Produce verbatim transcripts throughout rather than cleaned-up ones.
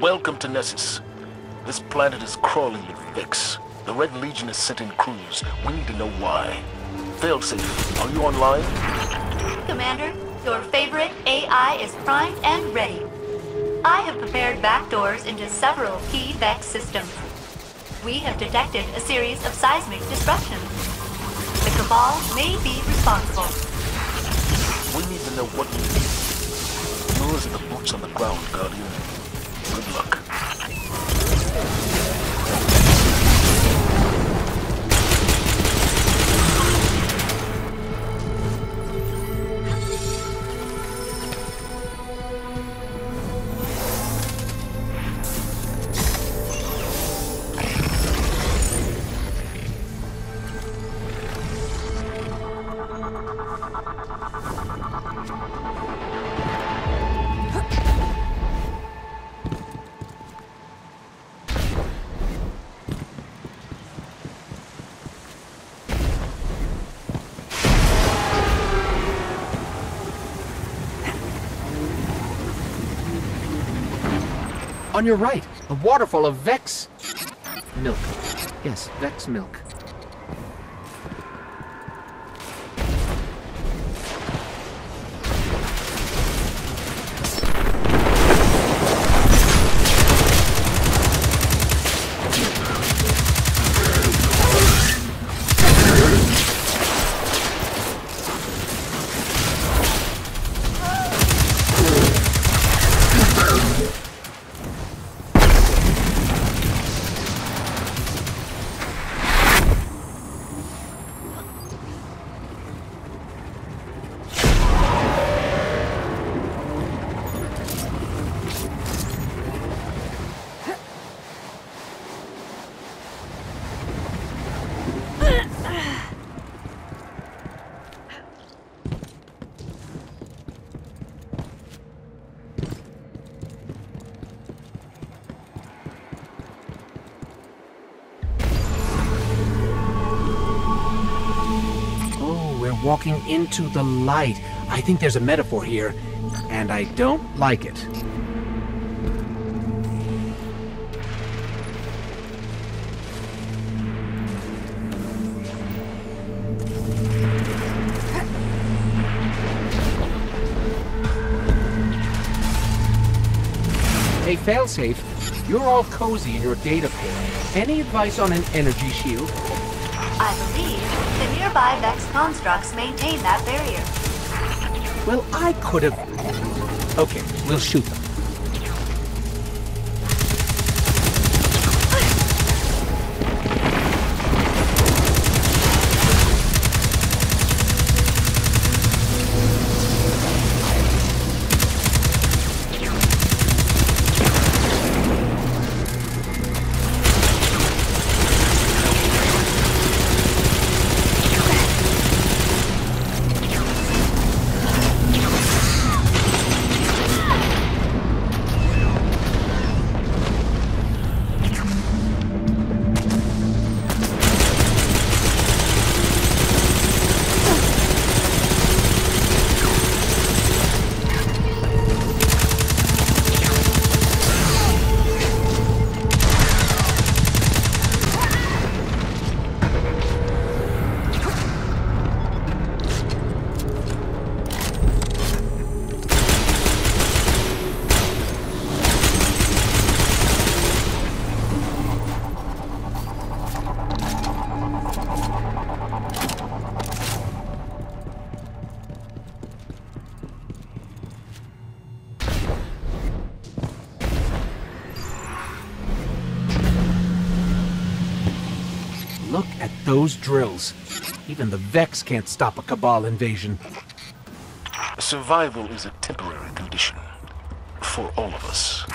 Welcome to Nessus. This planet is crawling with Vex. The Red Legion has sent in crews. We need to know why. Failsafe, are you online? Commander, your favorite A I is primed and ready. I have prepared backdoors into several key Vex systems. We have detected a series of seismic disruptions. The Cabal may be responsible. We need to know what we need. Yours are the boots on the ground, Guardian. Good luck. On your right, a waterfall of Vex milk. Yes, Vex milk. Walking into the light. I think there's a metaphor here, and I don't like it. Hey, Failsafe, you're all cozy in your data port. Any advice on an energy shield? I believe the nearby Vex constructs maintain that barrier. Well, I could have... Okay, we'll shoot them. Look at those drills. Even the Vex can't stop a Cabal invasion. Survival is a temporary condition. For all of us.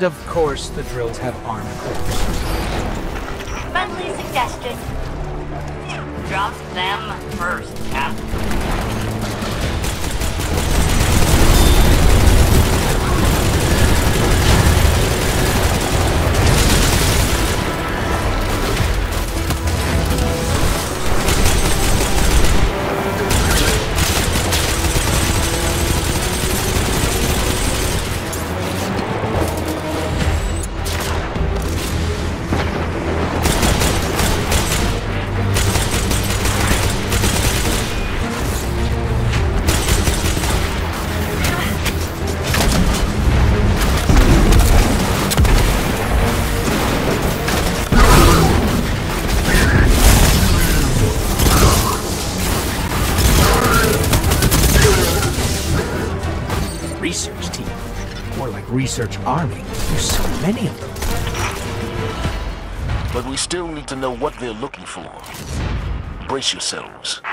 And of course, the drills have armed cores. Friendly suggestion. Drop them first, Captain. Research team. More like research army. There's so many of them. But we still need to know what they're looking for. Brace yourselves.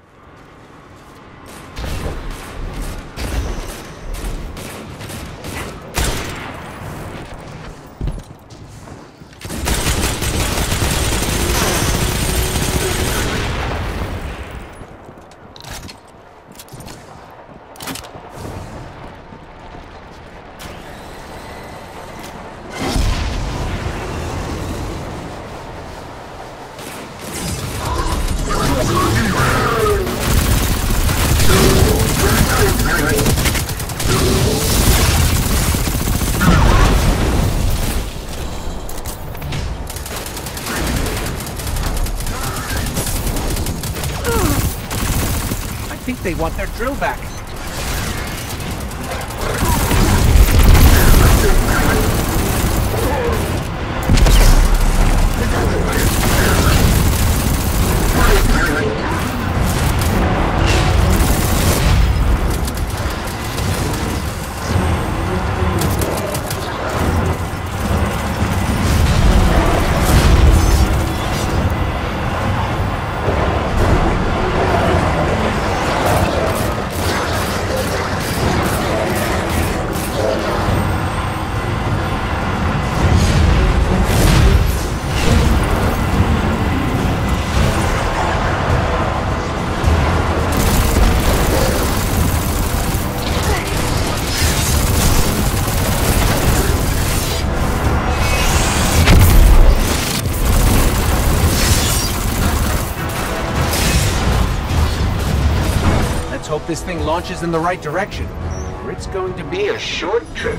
I think they want their drill back. Let's hope this thing launches in the right direction, or it's going to be a short trip.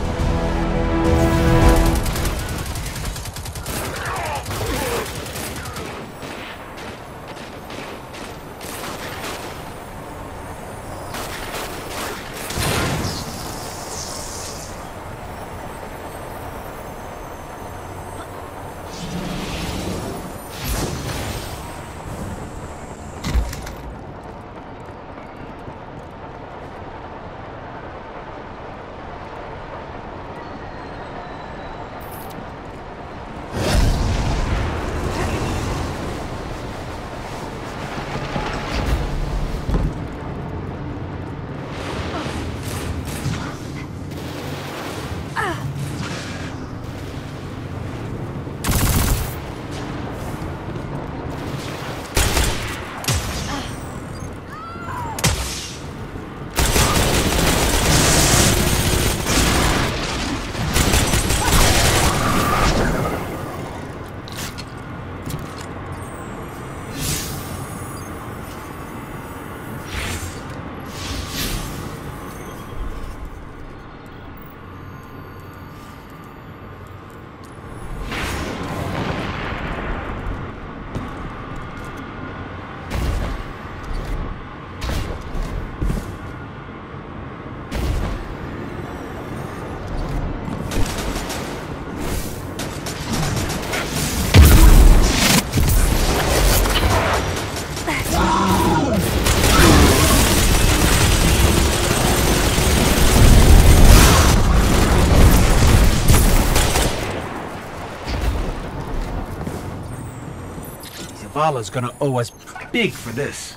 Zavala's gonna owe us big for this.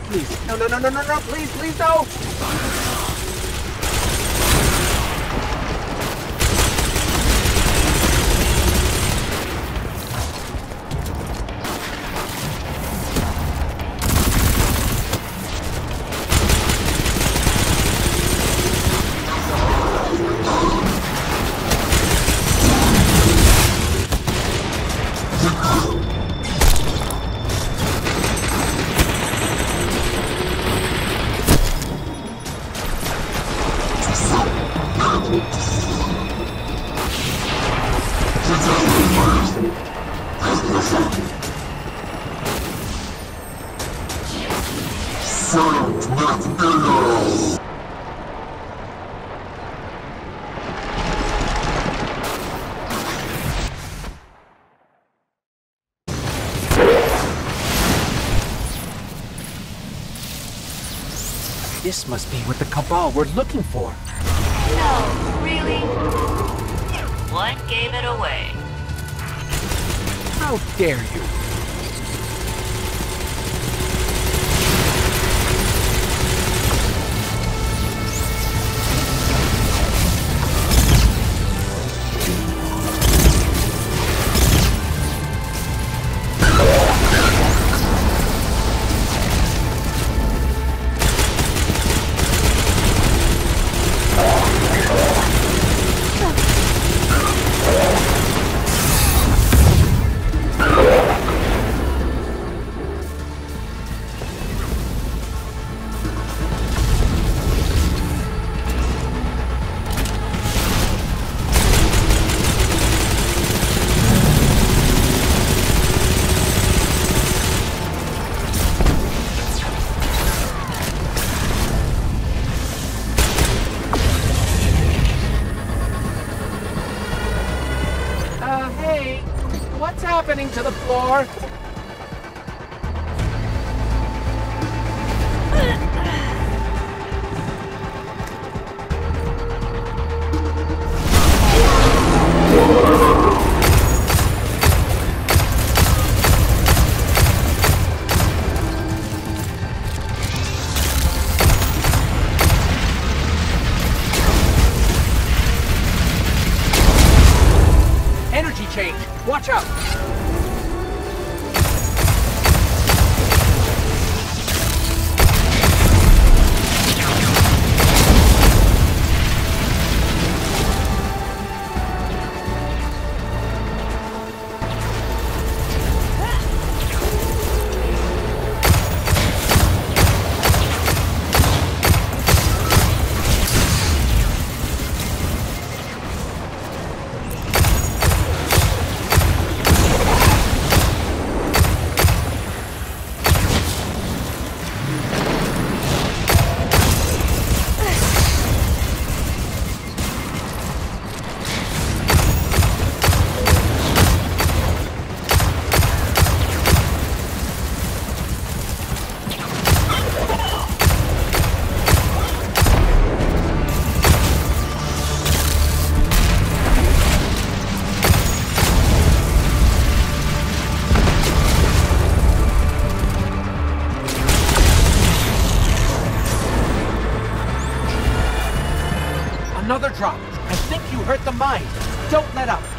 please. No, no, no, no, no, no, please, please, no! This must be what the Cabal were looking for. No, really? What gave it away? How dare you? What's happening to the floor? Energy change. Watch out. Another drop. I think you hurt the mine. Don't let up.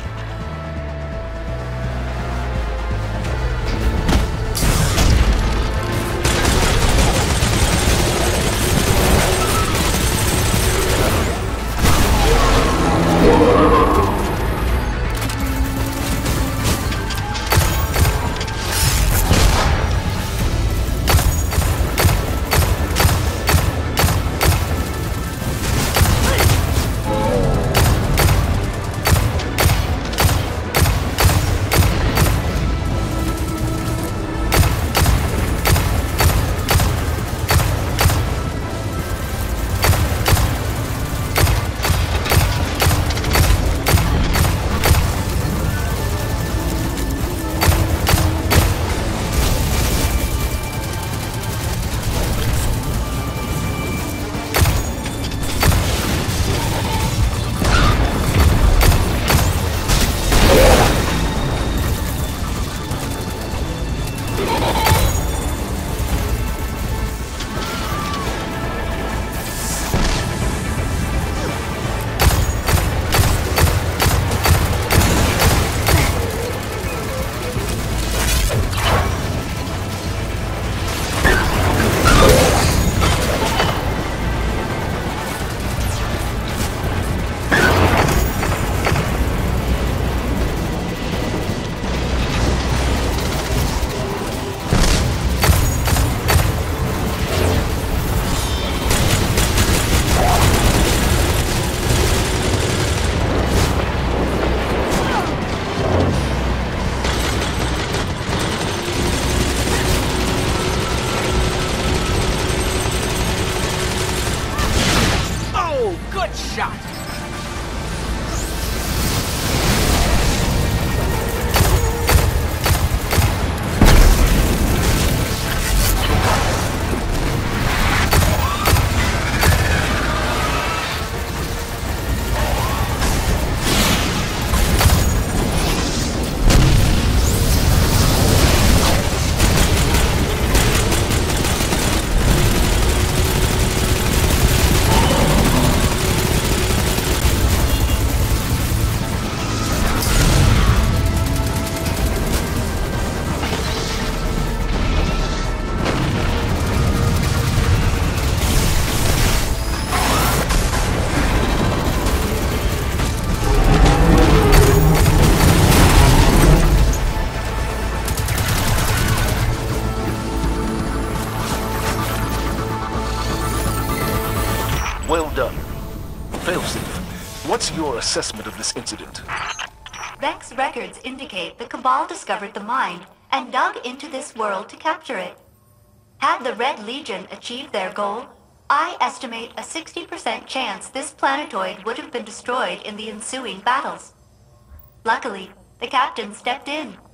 Well done. Failsafe, what's your assessment of this incident? Vex records indicate the Cabal discovered the mine and dug into this world to capture it. Had the Red Legion achieved their goal, I estimate a sixty percent chance this planetoid would have been destroyed in the ensuing battles. Luckily, the captain stepped in